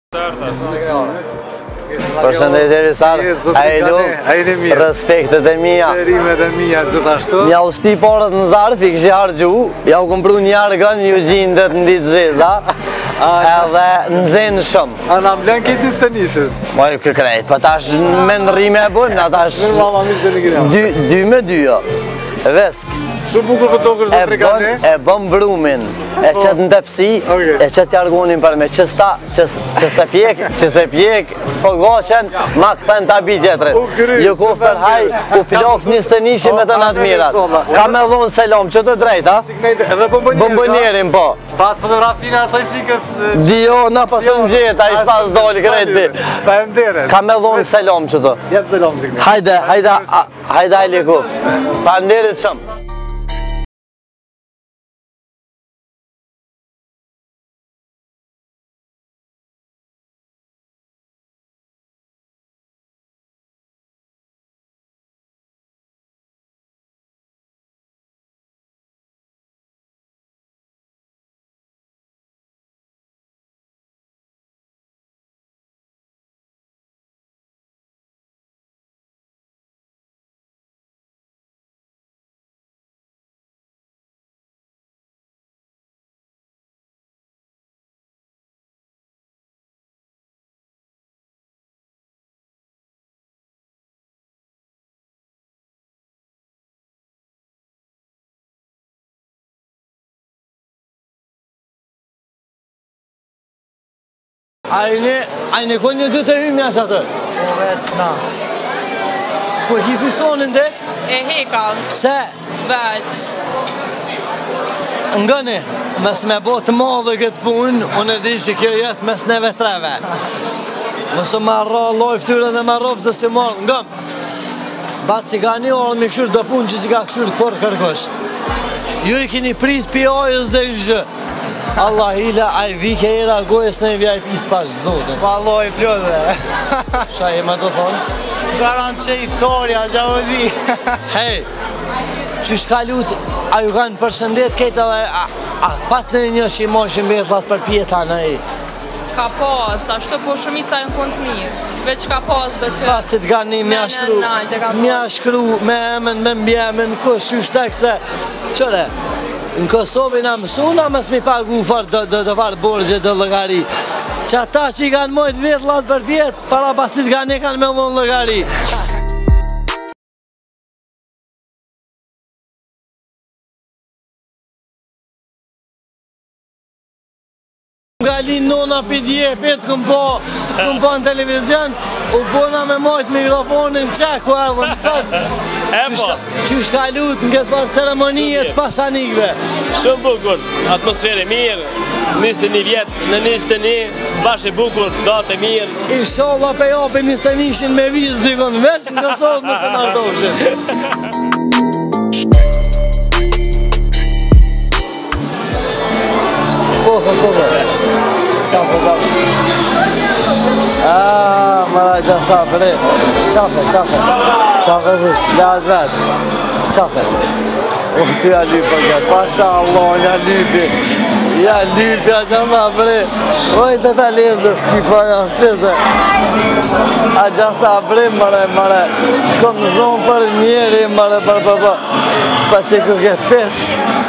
Përshëndetje Risar, respektet e mia. Mja ushti porët në zarf, I kështë hargju, ja u kompru një argën, ju gjindet në ditë zeza, edhe në zenë shumë. A në mblen këtë disë të nishën? Moj, këkrejt, pa tash me në rime e bën, atash 2-2 jo, vesk. Shumë bukur për to kërë zë tregane? E bëm brumin, e qëtë në tepsi, e qëtë jargonin për me qësta, që se pjek, po goqen, ma këthen të abi tjetërin. Ju ku për haj, u pilof një stënishi me të natë mirat. Ka me dhonë selam, që të drejt, ha? Bombonjerin, po. Pa të fotografina asaj shikës... Dio, na pasën gjeta, ish pas doli krejti. Pa e mdere. Ka me dhonë selam, që të. Jep selam, Zikne. Hajde, Aliku. Pa nderit shumë. Ajne ko një dy të hymë jash atër? Po vetë, na. Po e ki fistonin dhe? E hekam. Pse? Veç. Ngëni, mes me bo të madhe këtë punë, unë e di që kjo jetë mes neve treve. Mësë ma rra loj ftyre dhe ma rofë zë si marrë, ngëm. Batë si ka një orë me këshurë do punë që si ka këshurë korë kërkosh. Ju I kini prit pjojës dhe në gjë. Allah ila, aj vike era gojës në VIP s'pash zotin. Pa loj plodhe. Qa e ma do thonë? Garant që I ftoria, gja u di. Hej, që shkalut, a ju kanë përshëndet këtë edhe, a pat në një që I moshin bethat për pjeta në I? Ka pas, ashtu po shumica në kënd mirë. Veç ka pas dhe që... Pat si t'ga një mja shkru me emën, me mbjemën, kush ju shtek se... Qëre, në Kosovë na mësuna me s'mi pagu farë dhe farë borgje dhe lëgari. Që ata që I kanë mojt vetë latë për pjetë, para pasit kanë e kanë me dhonë lëgari. Nga linë nona për djepit, këm po në televizion, u bona me mojt mikrofonin qek, ku ardhë mësat. Që shkalut në këtë parë ceremonijet pasanikve. Shumë bukur, atmosfere mirë, 21 vjetë, në 21, bashkë bukur, datë mirë. Inshallah pe jope 21-shin me vizë dikon, veç në Kosovë mësë në ardofshin. Koho. Qafe. Mara gjasa bre. Qafe se s'plat vetë. Qafe. Ty ja lypë këtë. Pasha Allah, ja lypë. Ja gjasa bre. Oj të ta leze, s'kifa janë steze. A gjasa bre, mare. Kom zonë për njeri, mare, për të këtë pes.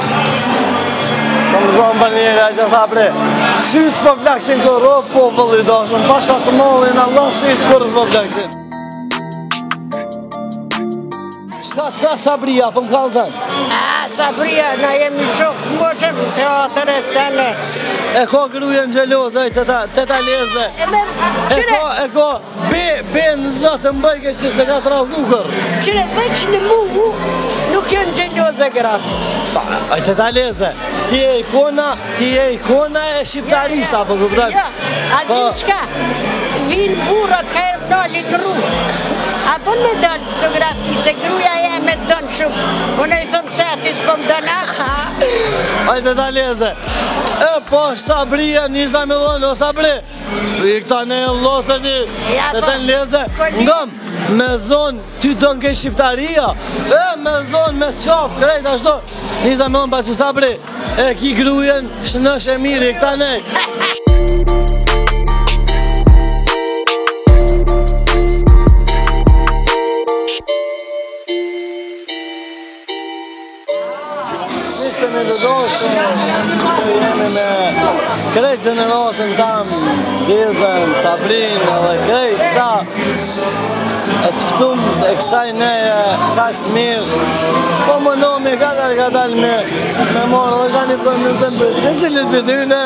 Kom zonë për njeri, a gjasa bre. Sytë për plaksin kërë, po pëlli dashën, pasha të mollin, Allah sytë kërë për plaksin. Shka të ka Sabria, për më kalë zanë? Sabria, na jemi qokë të moqëm të teatër e cene. E ko grujen gjelozë, të ta leze. E ko be në zëtë mbëjke që se ka të radhukër. Qire veç në mu, nuk janë gjelozë gratë. A të ta leze, ti e ikona e shqiptarisa, po këpëtat? Ja, a din shka, vinë burat ka e mnallit në rrugë. A bon me dalë fotografi, se gruja e me donë shumë. Unë e thëmë se ati s'po më dëna. Ajde ta leze. E po, Sabria, njështë me dhonë, o Sabri. I këta ne e lose ti, dhe të në leze. Ngëm, me zonë, ty do në ke Shqiptaria. E, me zonë, me qafë, krejt ashtu. Njështë me dhonë, pa që Sabri. E ki grujen, shënësh e mirë, I këta ne. të doshëm, jemi me krejt gjeneratën tamë, Dizën, Sabrin, edhe krejt ta e të ftumt e kësaj neje ka shtë mirë, po më nomi gadal me morë dhe ka një pronëzën për të cilit për tyne,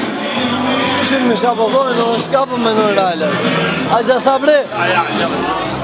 qynë me shapokojnë dhe shkapën me nërralës. A gja Sabri?